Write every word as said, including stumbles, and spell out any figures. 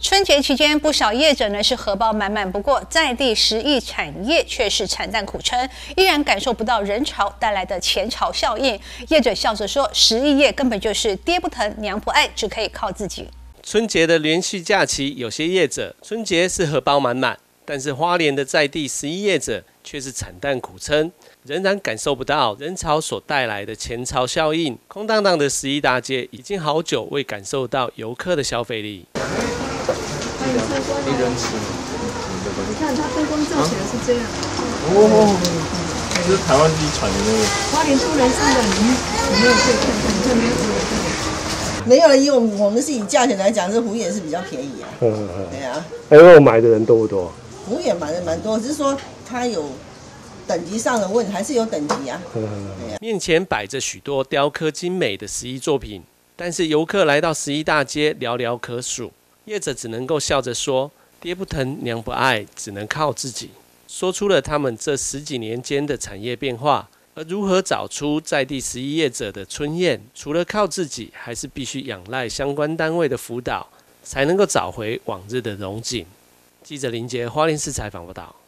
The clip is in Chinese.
春节期间，不少业者呢是荷包满满，不过在地食艺产业却是惨淡苦撑，依然感受不到人潮带来的钱潮效应。业者笑着说，食艺业根本就是爹不疼娘不爱，只可以靠自己。 春节的连续假期，有些业者春节是荷包满满，但是花莲的在地食艺业者却是惨淡苦撑，仍然感受不到人潮所带来的钱潮效应。空荡荡的食艺大街，已经好久未感受到游客的消费力。 一人吃， 你看它灯光照起来是这样。 哦，这是台湾自己产的那个。 花莲出来上的，你你没有可以看看，你看没有这个。 没有了，以我们我们是以价钱来讲，这虎眼是比较便宜啊。 嗯嗯嗯。 对啊。 哎，我买的人多不多？ 虎眼买的蛮多，只是说它有等级上的问题，还是有等级啊。嗯嗯嗯。 面前摆着许多雕刻精美的食艺作品，但是游客来到食艺大街寥寥可数。业者只能够笑着说：“爹不疼，娘不爱，只能靠自己。”说出了他们这十几年间的产业变化。而如何找出在地食艺业者的春宴，除了靠自己，还是必须仰赖相关单位的辅导，才能够找回往日的荣景。记者林杰花莲市采访报道。